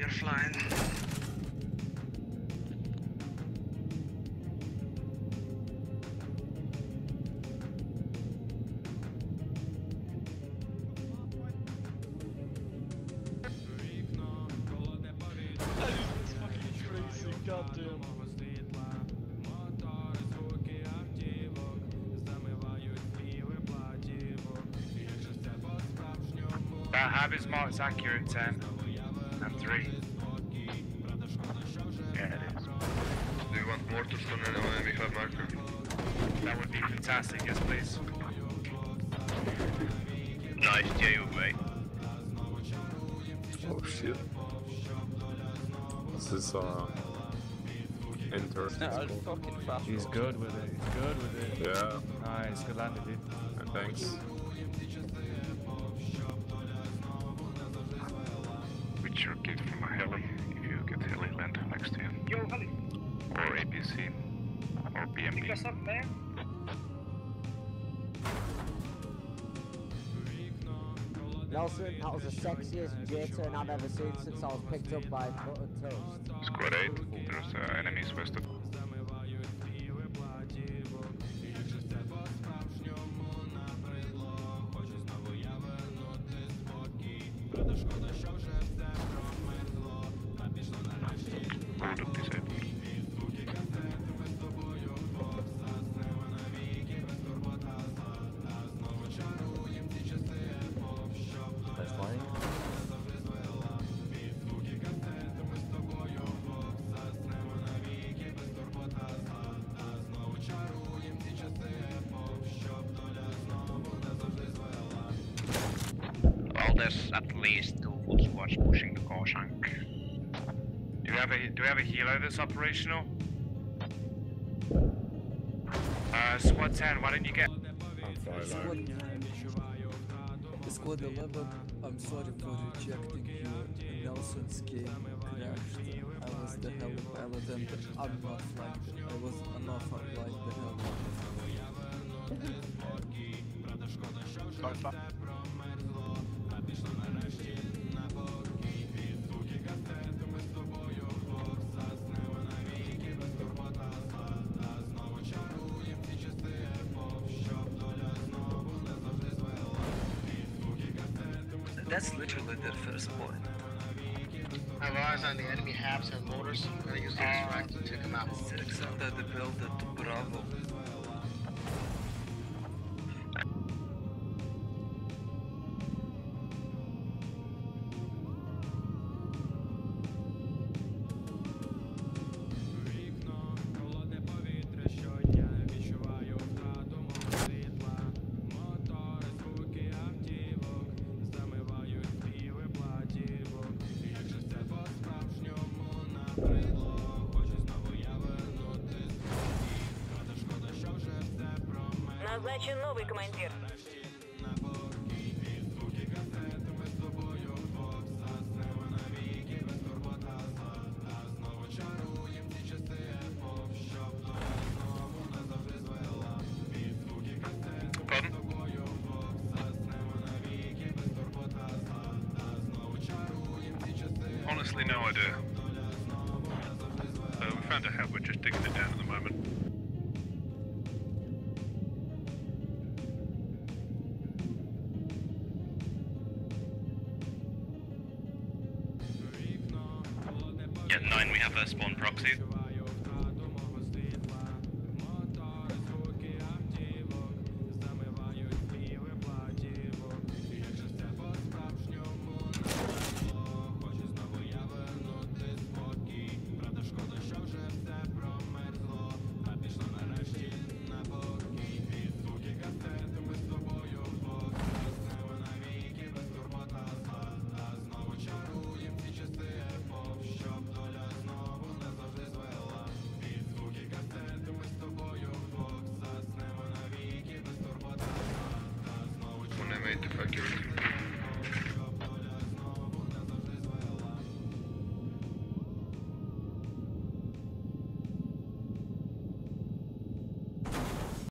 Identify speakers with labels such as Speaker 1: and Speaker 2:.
Speaker 1: finish line.
Speaker 2: That's fucking crazy, goddamn.
Speaker 3: That hab is marked accurate 10 and 3. Yeah, it is.
Speaker 4: Do you want mortars on an enemy hab marker?
Speaker 3: That would be fantastic, yes please.
Speaker 4: Nice JUV. Oh shit. This is enter.
Speaker 5: He's good with it, he's good with it.
Speaker 4: Yeah.
Speaker 5: Nice, good landing, dude.
Speaker 4: Thanks.
Speaker 6: Which your kid from a heli, if you get heli land next to you.
Speaker 7: Yo, heli.
Speaker 6: Or APC. Or BMP.
Speaker 7: Pick us up, man.
Speaker 8: Nelson, that was the sexiest J-turn I've ever seen since I was picked up by Buttered Toast.
Speaker 6: Squad 8, there's enemies west of. Bulldog disabled.
Speaker 1: Well, there's at least 2 full squads pushing the Korshank.
Speaker 3: Do we have a helo that's operational? Squad 10, why don't you get...
Speaker 9: Squad 11, I'm sorry for rejecting you. Nelson's game crashed. I was the heli pilot and I'm not like I was enough like the heli.
Speaker 1: That's literally the first point.
Speaker 7: I have eyes on the enemy habs and mortars. I'm gonna use the extract to take them out.
Speaker 1: Except that they built it to Bravo.
Speaker 10: Назначен новый командир.
Speaker 6: Honestly, no idea. We found a hab, we're just digging it down at the moment.
Speaker 4: Yeah, 9, we have a spawn proxy.